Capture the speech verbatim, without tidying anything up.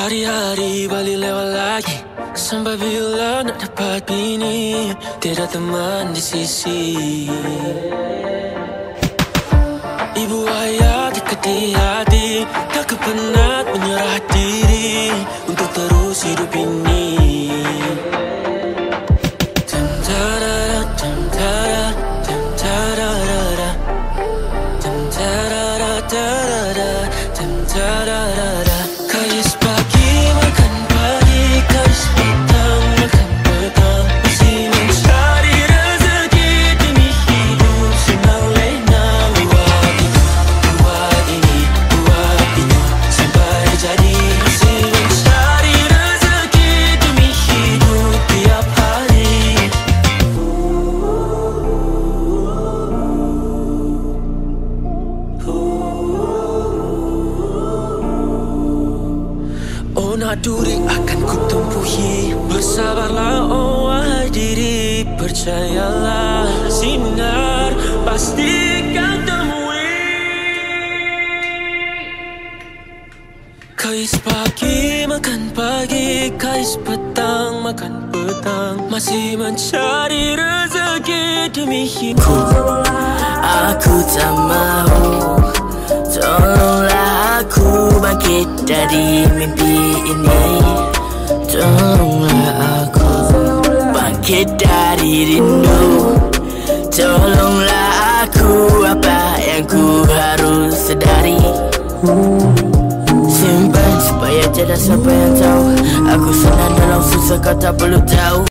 Hari-hari balik lewat lagi. Sampai bila nak dapat bini, tiada teman di sisi. Ibu ayah dekat di hati, tak kepenat menyerah diri untuk terus hidup ini. Tam-tarara, tam-tarara, tam-tarara, tam-tarara, tarara, tam-tarara. Kais pagi makan pagi, kais petang makan petang, masih mencari rezeki demi hidup senang lena. Buat itu, buat ini, buat itu, sampai jadi. Masih mencari rezeki demi hidup tiap hari. Oh, nak duri akan kutempuhi. Bersabarlah oh wahai diri, percayalah sinar pasti kau temui. Kais pagi makan pagi, kais petang makan petang, masih mencari rezeki demi hidup. Aku tak mahu, tolonglah aku bangkit dari mimpi ini. Tolonglah aku bangkit dari rindu. Tolonglah aku, apa yang ku harus sedari. Simpan supaya tiada siapa yang tahu. Aku senang dalam susah, kau tak perlu tahu.